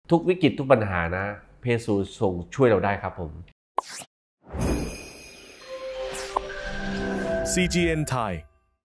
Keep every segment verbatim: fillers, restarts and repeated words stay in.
ทุกวิกฤตทุกปัญหานะพระเยซูทรงช่วยเราได้ครับผมซี จี เอ็น ไทย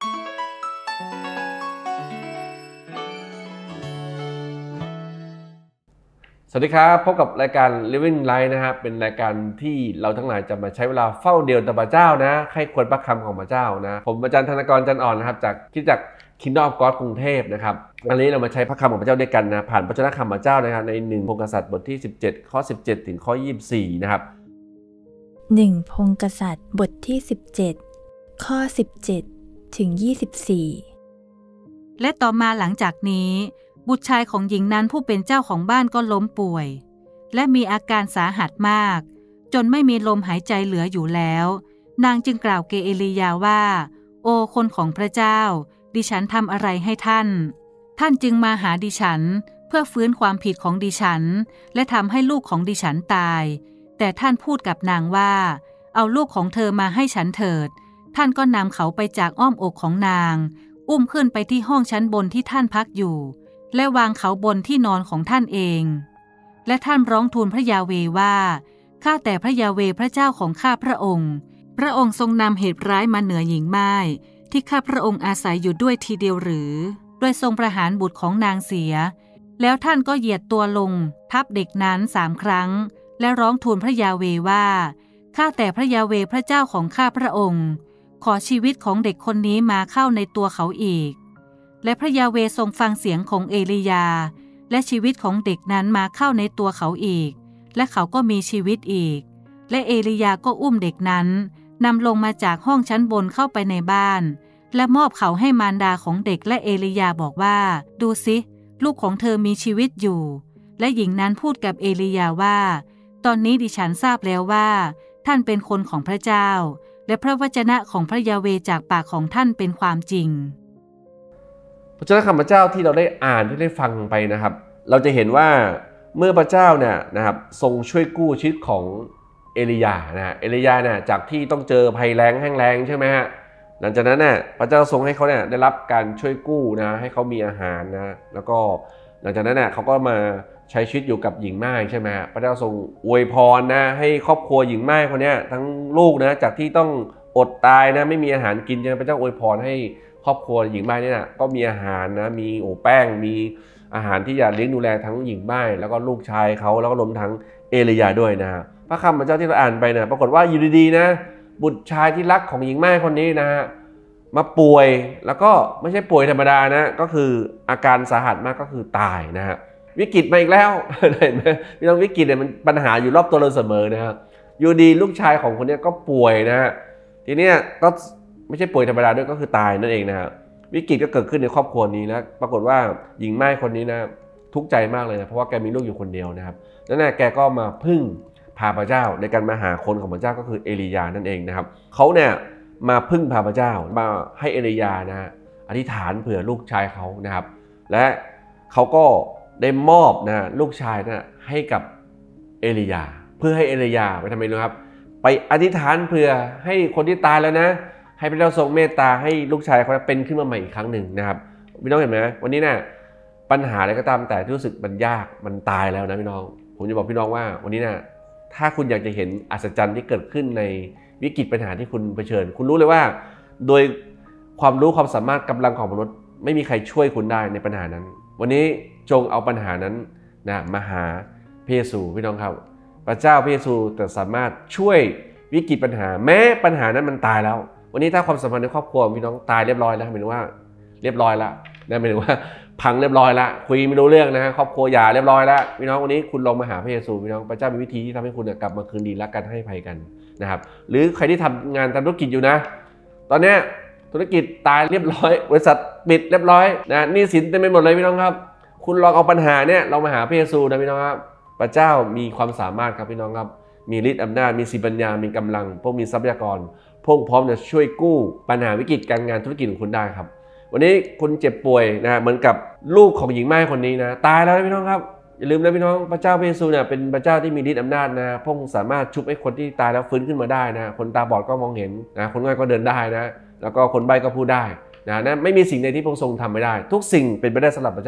สวัสดีครับพบกับรายการ Living Life นะครับเป็นรายการที่เราทั้งหลายจะมาใช้เวลาเฝ้าเดียวต่อพระเจ้านะให้ควรพระคำของพระเจ้านะผมอาจารย์ธนกรจันอ่อนนะครับจากคริสตจักร Kingdom of God กรุงเทพนะครับวันนี้เรามาใช้พระคำของพระเจ้าด้วยกันนะผ่านพระชนะคำพระเจ้านะครับในหนึ่งพงศ์กษัตริย์บทที่สิบเจ็ดข้อสิบเจ็ดถึงข้อยี่สิบสี่นะครับหนึ่งพงศ์กษัตริย์บทที่สิบเจ็ดข้อสิบเจ็ดถึงยี่สิบสี่และต่อมาหลังจากนี้บุตรชายของหญิงนั้นผู้เป็นเจ้าของบ้านก็ล้มป่วยและมีอาการสาหัสมากจนไม่มีลมหายใจเหลืออยู่แล้วนางจึงกล่าวแก่เอลียาว่าโอ้คนของพระเจ้าดิฉันทำอะไรให้ท่านท่านจึงมาหาดิฉันเพื่อฟื้นความผิดของดิฉันและทำให้ลูกของดิฉันตายแต่ท่านพูดกับนางว่าเอาลูกของเธอมาให้ฉันเถิดท่านก็นำเขาไปจากอ้อมอกของนางอุ้มขึ้นไปที่ห้องชั้นบนที่ท่านพักอยู่และวางเขาบนที่นอนของท่านเองและท่านร้องทูลพระยาเวห์ว่าข้าแต่พระยาเวห์พระเจ้าของข้าพระองค์พระองค์ทรงนำเหตุร้ายมาเหนือหญิงม่ายที่ข้าพระองค์อาศัยอยู่ด้วยทีเดียวหรือโดยทรงประหารบุตรของนางเสียแล้วท่านก็เหยียดตัวลงทับเด็กนั้นสามครั้งและร้องทูลพระยาเวห์ว่าข้าแต่พระยาเวห์พระเจ้าของข้าพระองค์ขอชีวิตของเด็กคนนี้มาเข้าในตัวเขาอีกและพระยาเวห์ทรงฟังเสียงของเอลียาและชีวิตของเด็กนั้นมาเข้าในตัวเขาอีกและเขาก็มีชีวิตอีกและเอลียาก็อุ้มเด็กนั้นนำลงมาจากห้องชั้นบนเข้าไปในบ้านและมอบเขาให้มารดาของเด็กและเอลียาบอกว่าดูสิลูกของเธอมีชีวิตอยู่และหญิงนั้นพูดกับเอลียาว่าตอนนี้ดิฉันทราบแล้วว่าท่านเป็นคนของพระเจ้าและพระวจนะของพระยาเวห์จากปากของท่านเป็นความจริงพระเจ้าคำพระเจ้าที่เราได้อ่านที่ได้ฟังไปนะครับเราจะเห็นว่าเมื่อพระเจ้าเนี่ยนะครับทรงช่วยกู้ชีวิตของเอลียานะฮะเอลียาเนี่ยจากที่ต้องเจอภัยแล้งแห้งแล้งใช่ไหมฮะหลังจากนั้นเนี่ยพระเจ้าทรงให้เขาเนี่ยได้รับการช่วยกู้นะให้เขามีอาหารนะแล้วก็หลังจากนั้นเนี่ยเขาก็มาใช้ชีวิตอยู่กับหญิงม่ายใช่ไหมฮะพระเจ้าทรงอวยพรนะให้ครอบครัวหญิงม่ายคนนี้ทั้งลูกนะจากที่ต้องอดตายนะไม่มีอาหารกินพระเจ้าอวยพรให้ครอบครัวหญิงม่ายนี่นะก็มีอาหารนะมีโอ้แป้งมีอาหารที่จะเลี้ยงดูแลทั้งหญิงม่ายแล้วก็ลูกชายเขาแล้วก็รวมทั้งเอลียาด้วยนะพระคำพระเจ้าที่เราอ่านไปนะปรากฏว่าอยู่ดีๆนะบุตรชายที่รักของหญิงม่ายคนนี้นะฮะมาป่วยแล้วก็ไม่ใช่ป่วยธรรมดานะก็คืออาการสาหัสมากก็คือตายนะฮะวิกฤตมาอีกแล้วเห็นไหมพี่น้องวิกฤตเนี่ยมันปัญหาอยู่รอบตัวเราเสมอนะครับอยู่ดีลูกชายของคนนี้ก็ป่วยนะฮะทีเนี้ยก็ไม่ใช่ป่วยธรรมดาด้วยก็คือตายนั่นเองนะครับวิกฤตก็เกิดขึ้นในครอบครัวนี้แล้วปรากฏว่าหญิงม่ายคนนี้นะทุกข์ใจมากเลยนะเพราะว่าแกมีลูกอยู่คนเดียวนะครับนั่นแหละแกก็มาพึ่งพาพระเจ้าในการมาหาคนของพระเจ้าก็คือเอลียานั่นเองนะครับเขาเนี่ยมาพึ่งพาพระเจ้ามาให้เอลียานะอธิษฐานเผื่อลูกชายเขานะครับและเขาก็ได้มอบนะลูกชายนะให้กับเอลียาเพื่อให้เอลียาไปทำไมรู้ครับไปอธิษฐานเผื่อให้คนที่ตายแล้วนะให้พระเจ้าทรงเมตตาให้ลูกชายเขาเป็นขึ้นมาใหม่อีกครั้งหนึ่งนะครับพี่น้องเห็นไหมวันนี้นะปัญหาอะไรก็ตามแต่ที่รู้สึกมันยากมันตายแล้วนะพี่น้องผมจะบอกพี่น้องว่าวันนี้นะถ้าคุณอยากจะเห็นอัศจรรย์ที่เกิดขึ้นในวิกฤตปัญหาที่คุณเผชิญคุณรู้เลยว่าโดยความรู้ความสามารถกำลังของมนุษย์ไม่มีใครช่วยคุณได้ในปัญหานั้นวันนี้จงเอาปัญหานั้นนะมาหาพระเยซูพี่น้องครับพระเจ้าพระเยซูแต่สามารถช่วยวิกฤตปัญหาแม้ปัญหานั้นมันตายแล้ววันนี้ถ้าความสัมพันธ์ในครอบครัวพี่น้องตายเรียบร้อยแล้วหมายถึงว่าเรียบร้อยแล้วนะหมายถึงว่าพังเรียบร้อยแล้วคุยไม่รู้เรื่องนะฮะครอบครัวหย่าเรียบร้อยแล้วพี่น้องวันนี้คุณลองมาหาพระเยซูพี่น้องพระเจ้ามีวิธีที่ทำให้คุณกลับมาคืนดีรักกันให้อภัยกันนะครับหรือใครที่ทำงานทำธุรกิจอยู่นะตอนนี้ธุรกิจตายเรียบร้อยบริษัทปิดเรียบร้อยนะหนี้สินเต็มไปหมดเลยพี่น้องครับคุณลองเอาปัญหาเนี่ยเรามาหาพระเยซูนะพี่น้องครับพระเจ้ามีความสามารถครับพี่น้องครับมีฤทธิ์อำนาจมีสิปัญญามีกำลังพวกมีทรัพยากรพวกพร้อมจะช่วยกู้ปัญหาวิกฤตการงานธุรกิจของคุณได้ครับวันนี้คุณเจ็บป่วยนะเหมือนกับลูกของหญิงม่ายคนนี้นะตายแล้วนะพี่น้องครับอย่าลืมนะพี่น้องพระเจ้าพระเยซูเนี่ยเป็นพระเจ้าที่มีฤทธิ์อำนาจนะพระองค์สามารถชุบให้คนที่ตายแล้วฟื้นขึ้นมาได้นะคนตาบอดก็มองเห็นนะคนง่อยก็เดินได้นะแล้วก็คนใบ้ก็พูดได้นะนั่นไม่มีสิ่งใดที่พระองค์ทรงทำไม่ได้ทุกสิ่งเป็นไปได้สำหรับพระเจ้า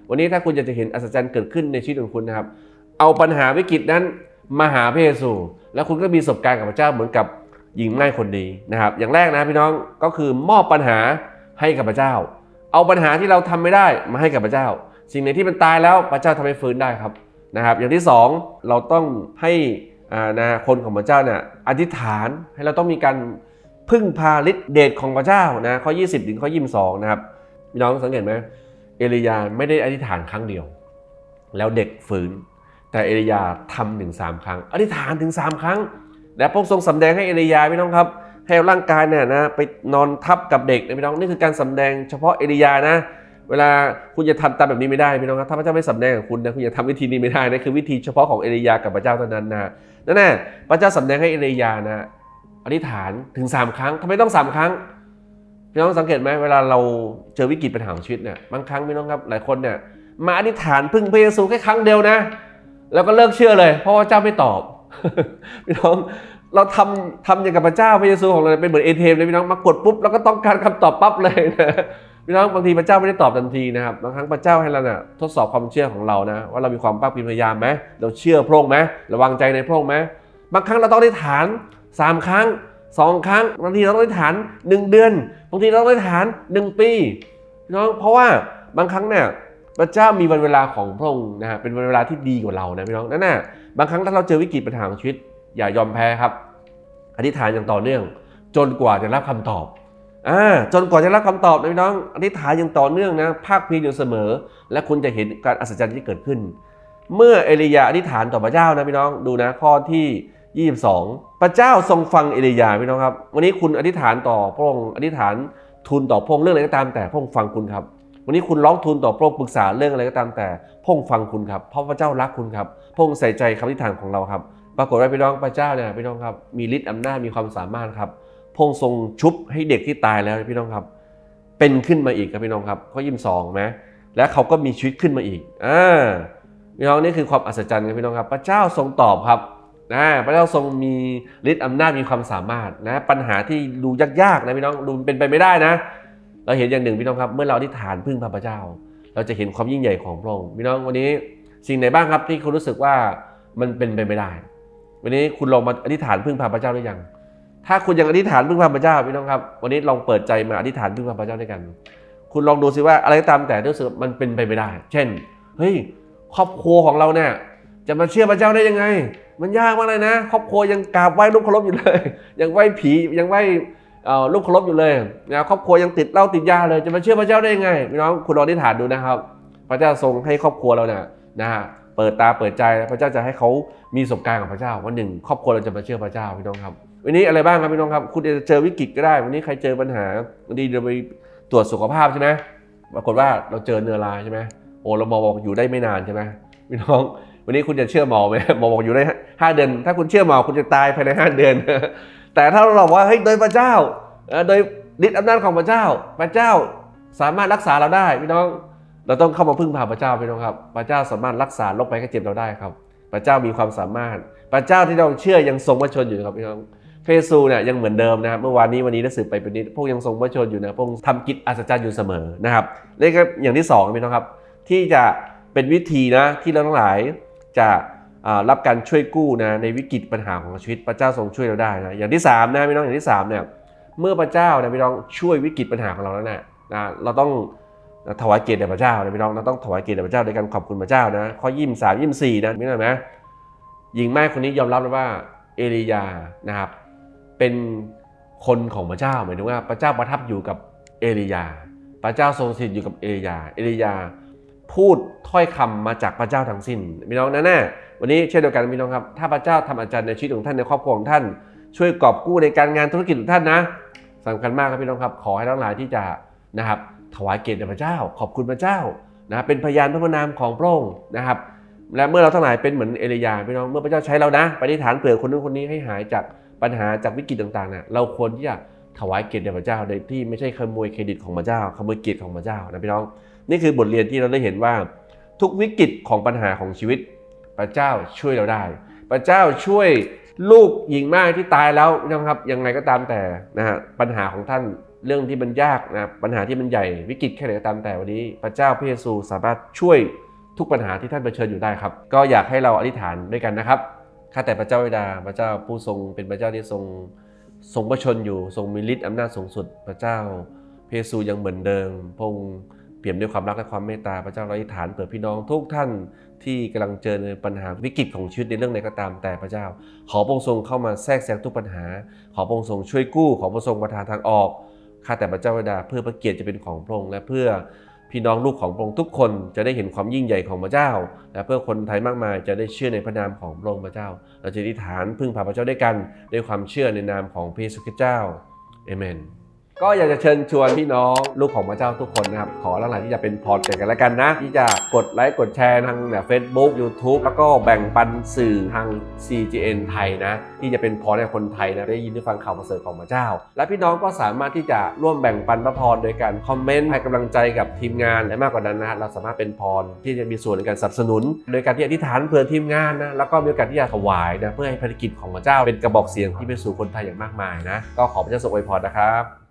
วันนี้ถ้าคุณอยากจะเห็นอัศจรรย์เกิดขึ้นในชีวิตของคุณนะครับเอาปัญหาวิกฤตนั้นมาหาพระเยซูแล้วคุณก็มีประสบการณ์กับพระเจ้าเหมือนกับหญิงไม้คนนี้นะครับอย่างแรกนะพี่น้องก็คือมอบปัญหาให้กับพระเจ้าเอาปัญหาที่เราทำไม่ได้มาให้กับพระเจ้าสิ่งไหนที่มันตายแล้วพระเจ้าทำให้ฟื้นได้ครับนะครับอย่างที่สองเราต้องให้นะคนของพระเจ้าเนี่ยอธิษฐานให้เราต้องมีการพึ่งพาฤทธิ์เดชของพระเจ้านะข้อยี่สิบถึงข้อยี่สิบสองนะครับพี่น้องสังเกตไหมเอลียาไม่ได้อธิษฐานครั้งเดียวแล้วเด็กฟื้นแต่เอลียาทำถึงสามครั้งอธิษฐานถึงสามครั้งและพระองค์ทรงสำแดงให้เอลียาพี่น้องครับให้ร่างกายเนี่ยนะไปนอนทับกับเด็กนะพี่น้องนี่คือการสำแดงเฉพาะเอลียานะเวลาคุณจะทำตามแบบนี้ไม่ได้พี่น้องครับถ้าพระเจ้าไม่สำแดงกับคุณนะคุณจะทำวิธีนี้ไม่ได้นะคือวิธีเฉพาะของเอลียากับพระเจ้าเท่านั้นนะนั่นแน่พระเจ้าสำแดงให้เอลียานะอธิษฐานถึงสามครั้งทำไมต้องสามครั้งพี่น้องสังเกตไหมเวลาเราเจอวิกฤตปัญหาของชีวิตเนี่ยบางครั้งพี่น้องครับหลายคนเนี่ยมาอธิษฐานพึ่งพระเยซูแค่ครั้งเดียวนะแล้วก็เลิกเชื่อเลยเพราะว่าเจ้าไม่ตอบพี่น้องเราทำทำอย่างกับพระเจ้าพระเยซูของเราเป็นเหมือนเอทีเอ็มเลยพี่น้องมากดปุ๊บแล้วก็ต้องการคำตอบปั๊บเลยนะพี่น้องบางทีพระเจ้าไม่ได้ตอบทันทีนะครับบางครั้งพระเจ้าให้เราเนี่ยทดสอบความเชื่อของเรานะว่าเรามีความภาคเพียรพยายามไหมเราเชื่อพระองค์ไหมเราวางใจในพระองค์ไหมบางครั้งเราต้องอธิษฐานสามครั้งสองครั้งบางทีเราต้องอธิษฐานหนึ่งเดือนบางทีเราต้องอธิษฐานหนึ่งปีพี่น้องเพราะว่าบางครั้งเนี่ยพระเจ้ามีวันเวลาของพระองค์นะฮะเป็นวันเวลาที่ดีกว่าเรานะพี่น้องนั่นน่ะบางครั้งถ้าเราเจอวิกฤตปัญหาของชีวิตอย่ายอมแพ้ครับอธิษฐานอย่างต่อเนื่องจนกว่าจะรับคำตอบอ่าจนกว่าจะรับคำตอบนะพี่น้องอธิษฐานอย่างต่อเนื่องนะภาคเพียรอยู่เสมอและคุณจะเห็นการอัศจรรย์ที่เกิดขึ้นเมื่อเอลียาอธิษฐานต่อพระเจ้านะพี่น้องดูนะข้อที่ยี่สิบสองพระเจ้าทรงฟังเอลียาพี่น้องครับวันนี้คุณอธิษฐานต่อพระองค์อธิษฐานทูลต่อพระองค์เรื่องอะไรก็ตามแต่พระองค์ฟังคุณครับวันนี้คุณร้องทูลต่อพระองค์ปรึกษาเรื่องอะไรก็ตามแต่พระองค์ฟังคุณครับเพราะพระเจ้ารักคุณครับพระองค์ใส่ใจคำอธิษฐานของเราครับปรากฏว่าพี่น้องพระเจ้าเนี่ยพี่น้องครับมีฤทธิ์อำนาจมีความสามารถครับพระองค์ทรงชุบให้เด็กที่ตายแล้วพี่น้องครับเป็นขึ้นมาอีกครับพี่น้องครับข้อยี่สิบสองไหมและเขาก็มีชีวิตขึ้นมาอีกอ่าพี่น้องนี่คือความอัศจรรย์ครับพี่น้องครับพระเจ้าทรงตอบครับนะพระเจ้าทรงมีฤทธิ์อำนาจมีความสามารถนะปัญหาที่ดูยากๆนะพี่น้องดูเป็นไปไม่ได้นะเราเห็นอย่างหนึ่งพี่น้องครับเมื่อเราอธิษฐานพึ่งพระเจ้าเราจะเห็นความยิ่งใหญ่ของพระองค์พี่น้องวันนี้สิ่งไหนบ้างครับที่คุณรู้สึกว่ามันเป็นไปไม่ได้วันนี้คุณลองมาอธิษฐานพึ่งพระเจ้าหรือยังถ้าคุณยังอธิษฐานพึ่งพระเจ้าพี่น้องครับวันนี้ลองเปิดใจมาอธิษฐานพึ่งพระเจ้าด้วยกันคุณลองดูสิว่าอะไรก็ตามแต่รู้สึกมันเป็นไปไม่ได้เช่นเฮ้ยครอบครัวของเราเนี่ยจะมาเชื่อพระเจ้าได้ยังไงมันยากมากเลยนะครอบครัวยังกราบไหว้รูปเคารพอยู่เลยยังไหว้ผียังไหว้รูปเคารพอยู่เลยนะครอบครัวยังติดเหล้าติดยาเลยจะมาเชื่อพระเจ้าได้ยังไงพี่น้องคุณลองอธิษฐานดูนะครับพระเจ้าทรงให้ครอบครัวเราเนี่ยนะฮะเปิดตาเปิดใจพระเจ้าจะให้เขามีประสบการณ์กับพระเจ้าวันหนึ่งครอบครัวเราจะมาเชื่อพระเจ้าพี่น้องครับวันนี้อะไรบ้างครับพี่น้องครับคุณจะเจอวิกฤตก็ได้วันนี้ใครเจอปัญหาวันนี้เราไปตรวจสุขภาพใช่ไหมปรากฏว่าเราเจอเนื้อร้ายใช่ไหมโอ้เราหมอบอกอยู่ได้ไม่นานใช่ไหมพี่น้องวันนี้คุณจะเชื่อหมอไหมหมอบอกอยู่ได้ห้าเดือนถ้าคุณเชื่อหมอคุณจะตายภายในห้าเดือนแต่ถ้าเราบอกว่าเฮ้ยโดยพระเจ้าโดยฤทธิ์อำนาจของพระเจ้าพระเจ้าสามารถรักษาเราได้พี่น้องเราต้องเข้ามาพึ่งพาพระเจ้าพี่น้องครับพระเจ้าสามารถรักษาโรคภัยไข้เจ็บเราได้ครับพระเจ้ามีความสามารถพระเจ้าที่เราเชื่อยังทรงพระชนอยู่ครับพี่น้องพระเยซูเนี่ยยังเหมือนเดิมนะครับเมื่อวานนี้วันนี้ได้สืบไปเป็นนี้พวกยังทรงพระชนอยู่นะพวกทำกิจอัศจรรย์อยู่เสมอนะครับและก็อย่างที่สองพี่น้องครับที่จะเป็นวิธีนะที่เราทั้งหลายจะรับการช่วยกู้นะในวิกฤตปัญหาของชีวิตพระเจ้าทรงช่วยเราได้นะอย่างที่สามนะพี่น้องอย่างที่สามเนี่ยเมื่อพระเจ้านะพี่น้องช่วยวิกฤตปัญหาของเราแล้วนะนะเราต้องถวายเกียรติแด่พระเจ้านะพี่น้องเราต้องถวายเกียรติแด่พระเจ้าโดยการขอบคุณพระเจ้านะข้อยี่สิบสามยี่สิบสี่นะพี่น้องนะหญิงแม่คนนี้ยอมรับเลยว่าเอลียานะครับเป็นคนของพระเจ้าหมายถึงว่าพระเจ้าประทับอยู่กับเอลียาพระเจ้าทรงสถิตอยู่กับเอลียาเอลียาพูดถ้อยคำมาจากพระเจ้าทั้งสิ้นพี่น้องนะแน่วันนี้เช่นเดียวกันพี่น้องครับถ้าพระเจ้าทำอาจารย์ในชีวิตของท่านในครอบครัวของท่านช่วยกอบกู้ในการงานธุรกิจของท่านนะสำคัญมากครับพี่น้องครับขอให้ทั้งหลายที่จะนะครับถวายเกียรติแด่พระเจ้าขอบคุณพระเจ้านะเป็นพยานพระนามของพระองค์นะครับและเมื่อเราทั้งหลายเป็นเหมือนเอลียาพี่น้องเมื่อพระเจ้าใช้เรานะปฏิฐานเผื่อคนนู้นคนนี้ให้หายจากปัญหาจากวิกฤตต่างๆเนี่ยเราควรที่จะถวายเกียรติแด่พระเจ้าโดยที่ไม่ใช่ขโมยเครดิตของพระเจ้าขโมยเกียรติของพระเจ้านะพี่น้องนี่คือบทเรียนที่เราได้เห็นว่าทุกวิกฤตของปัญหาของชีวิตพระเจ้าช่วยเราได้พระเจ้าช่วยลูกหญิงม่ายที่ตายแล้วนะครับยังไงก็ตามแต่นะฮะปัญหาของท่านเรื่องที่มันยากนะปัญหาที่มันใหญ่วิกฤตแค่ไหนก็ตามแต่วันนี้พระเจ้าพระเยซูสามารถช่วยทุกปัญหาที่ท่านเผชิญอยู่ได้ครับก็อยากให้เราอธิษฐานด้วยกันนะครับข้าแต่พระเจ้าบิดาพระเจ้าผู้ทรงเป็นพระเจ้าที่ทรงทรงพระชนอยู่ทรงมีฤทธิ์อำนาจสูงสุดพระเจ้าพระเยซูยังเหมือนเดิมพระองค์เปี่ยมด้วยความรักและความเมตตาพระเจ้าเราอธิษฐานเผื่อพี่น้องทุกท่านที่กำลังเจอในปัญหาวิกฤตของชีวิตในเรื่องใดก็ตามแต่พระเจ้าขอพระองค์ทรงเข้ามาแทรกแซงทุกปัญหาขอพระองค์ทรงช่วยกู้ขอพระองค์ทรงประทานทางออกข้าแต่พระเจ้าบิดาเพื่อพระเกียรติจะเป็นของพระองค์และเพื่อพี่น้องลูกของพระองค์ทุกคนจะได้เห็นความยิ่งใหญ่ของพระเจ้าและเพื่อคนไทยมากมายจะได้เชื่อในพระนามของพระองค์พระเจ้าเราจะอธิษฐานพึ่งพาพระเจ้าด้วยกันด้วยความเชื่อในนามของพระเยซูคริสต์เจ้าเอเมนก็อยากจะเชิญชวนพี่น้องลูกของพระเจ้าทุกคนนะครับขอหลังๆที่จะเป็นพอดแคสต์กันแล้วกันนะที่จะกดไลค์กดแชร์ทางเฟซบุ๊ก ยูทูบ แล้วก็แบ่งปันสื่อทาง ซี จี เอ็น ไทยนะที่จะเป็นพอดให้คนไทยนะได้ยินได้ฟังข่าวประเสริฐของพระเจ้าและพี่น้องก็สามารถที่จะร่วมแบ่งปันพระพรโดยการคอมเมนต์ให้กำลังใจกับทีมงานและมากกว่านั้นนะเราสามารถเป็นพรที่จะมีส่วนในการสนับสนุนโดยการที่อธิษฐานเพื่อทีมงานนะแล้วก็มีโอกาสที่จะถวายนะเพื่อให้ภารกิจของพระเจ้าเป็นกระบอกเสียงที่ไปสู่คนไทยอย่างมากมายนะก็ขอพระเจ้าทรงอวยพรนะครับ